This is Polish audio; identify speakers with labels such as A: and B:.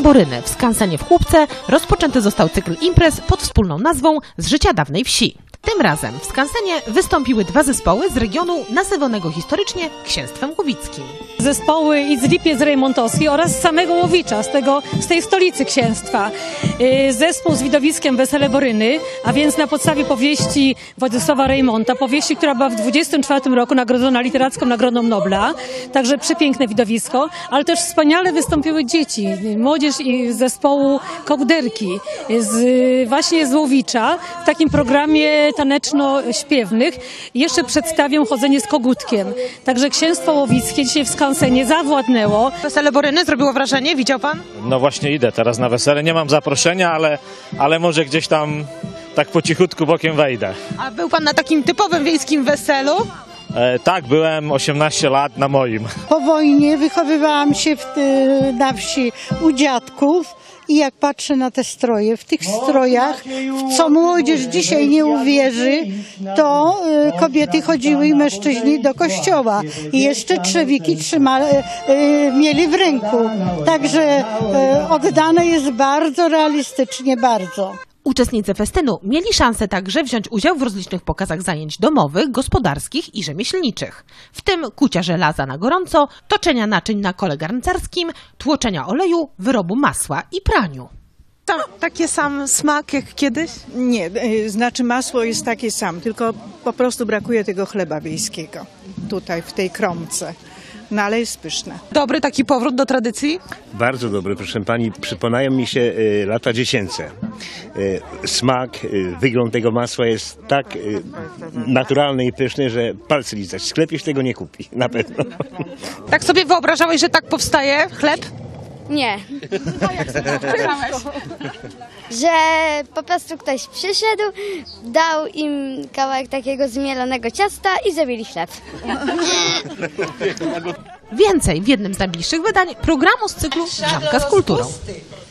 A: Boryny w skansenie w Chłupce rozpoczęty został cykl imprez pod wspólną nazwą Z życia dawnej wsi. Tym razem w skansenie wystąpiły dwa zespoły z regionu nazywanego historycznie Księstwem Łowickim.
B: Zespoły i z Lipiec-Rejmontowskiej oraz z samego Łowicza, z tej stolicy księstwa. Zespół z widowiskiem Wesele Boryny, a więc na podstawie powieści Władysława Rejmonta, powieści, która była w 1924 roku nagrodzona Literacką Nagrodą Nobla, także przepiękne widowisko, ale też wspaniale wystąpiły dzieci, młodzież i zespołu Kołderki, właśnie z Łowicza, w takim programie taneczno-śpiewnych. Jeszcze przedstawią chodzenie z kogutkiem. Także Księstwo Łowickie dzisiaj w skansenie zawładnęło.
A: Wesele Boryny zrobiło wrażenie, widział pan?
C: No właśnie idę teraz na wesele, nie mam zaproszenia, ale może gdzieś tam tak po cichutku bokiem wejdę.
A: A był pan na takim typowym wiejskim weselu?
C: Tak, byłem 18 lat na moim.
D: Po wojnie wychowywałam się na wsi u dziadków i jak patrzę na te stroje, w tych strojach, w co młodzież dzisiaj nie uwierzy, to kobiety chodziły i mężczyźni do kościoła i jeszcze trzewiki mieli w ręku. Także oddane jest bardzo realistycznie, bardzo.
A: Uczestnicy festynu mieli szansę także wziąć udział w rozlicznych pokazach zajęć domowych, gospodarskich i rzemieślniczych, w tym kucia żelaza na gorąco, toczenia naczyń na kole garncarskim, tłoczenia oleju, wyrobu masła i praniu. Taki sam smak jak kiedyś?
E: Nie, znaczy masło jest takie sam, tylko po prostu brakuje tego chleba wiejskiego tutaj w tej kromce. No ale jest pyszne.
A: Dobry taki powrót do tradycji?
F: Bardzo dobry, proszę pani. Przypominają mi się lata dziecięce. Smak, wygląd tego masła jest tak naturalny i pyszny, że palce lizać. W sklepie się tego nie kupi, na pewno.
A: Tak sobie wyobrażałeś, że tak powstaje chleb?
G: Nie. Że po prostu ktoś przyszedł, dał im kawałek takiego zmielonego ciasta i zrobili chleb.
A: Więcej w jednym z najbliższych wydań programu z cyklu Żabka z kulturą.